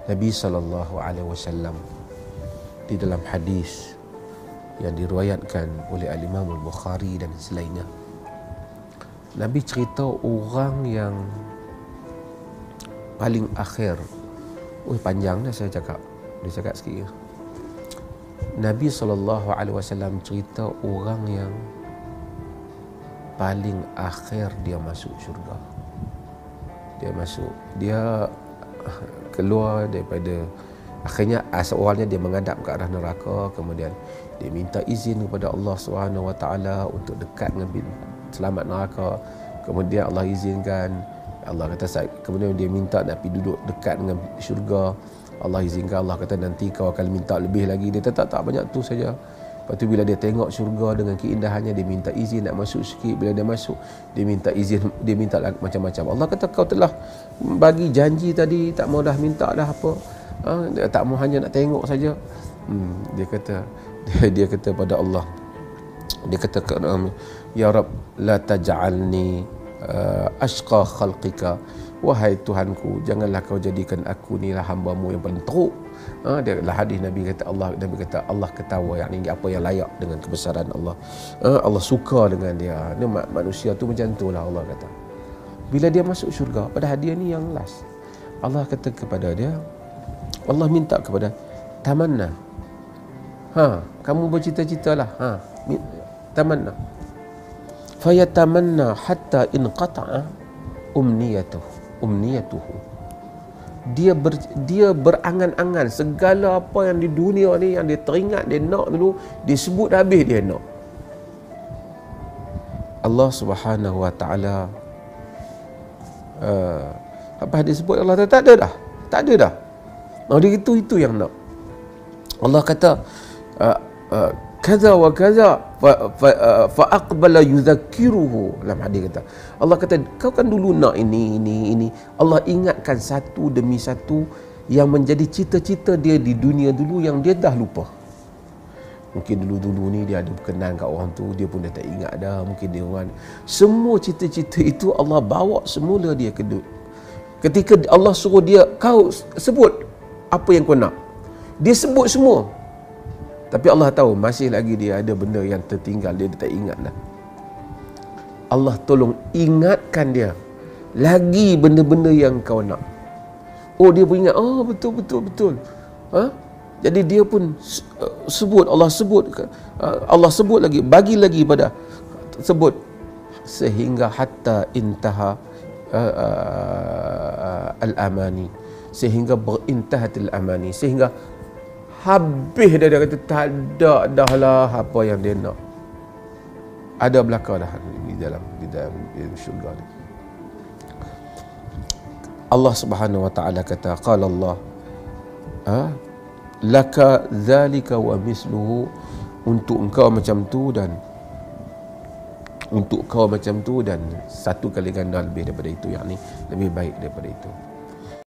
Nabi SAW di dalam hadis yang diriwayatkan oleh Al-Imam Al-Bukhari dan selainnya, Nabi cerita orang yang paling akhir. Panjang dah saya cakap. Dia cakap sikit. Nabi SAW cerita orang yang paling akhir dia masuk syurga. Dia keluar daripada, akhirnya awalnya dia menghadap ke arah neraka, kemudian dia minta izin kepada Allah SWT untuk dekat dengan selamat neraka. Kemudian Allah izinkan, Allah kata, kemudian dia minta nak pergi duduk dekat dengan syurga. Allah izinkan, Allah kata nanti kau akan minta lebih lagi. Dia tak banyak tu saja. Lepas tu bila dia tengok syurga dengan keindahannya, dia minta izin nak masuk sikit. Bila dia masuk, dia minta izin, dia minta macam-macam. Allah kata kau telah bagi janji tadi, tak mau dah minta dah apa. Tak mau, hanya nak tengok saja. Dia kata pada Allah, dia kata, ya Rab, la taj'alni ashqa khalqika. Wahai Tuhanku, janganlah kau jadikan aku ni lah hamba-Mu yang paling teruk. Dia lah hadis Nabi kata, Nabi kata Allah ketawa, yakni apa yang layak dengan kebesaran Allah. Allah suka dengan dia. Manusia tu macam tu lah, Allah kata. Bila dia masuk syurga, pada hadiah ni yang last, Allah kata kepada dia, Allah minta kepada tamanna. Kamu bercita-citalah. Tamanna. Fayatamanna hatta inqata'a umniyatuhu. Dia berangan-angan segala apa yang di dunia ni yang dia teringat, dia nak dulu, dia sebut habis dia nak. Allah Subhanahu wa taala apa dia sebut, Allah kata tak ada dah. Dia itu yang nak. Allah kata kaza wa kaza fa aqbala yudhakkiruhu. Dalam hadis kata, Allah kata kau kan dulu nak ini. Allah ingatkan satu demi satu yang menjadi cita-cita dia di dunia dulu yang dia dah lupa. Mungkin dulu ni dia ada berkenan kat orang tu, dia pun dah tak ingat dah. Mungkin dia orang, semua cita-cita itu Allah bawa semula dia ke dunia. Ketika Allah suruh dia, kau sebut apa yang kau nak, dia sebut semua. Tapi Allah tahu masih lagi dia ada benda yang tertinggal, dia tak ingat dah. Allah tolong ingatkan dia lagi benda-benda yang kau nak. Dia pun ingat, betul. Jadi dia pun sebut, Allah sebut lagi, bagi lagi pada sebut, sehingga hatta intaha al-amani, sehingga berintahatil amani, sehingga habis dia kata tak ada dah lah apa yang dia nak. Ada belaka dah di dalam syurga ni. Allah Subhanahu wa taala kata, qala Allah laka zalika wa misluhu, untuk engkau macam tu dan untuk kau macam tu, dan satu kali ganda lebih daripada itu, yakni lebih baik daripada itu.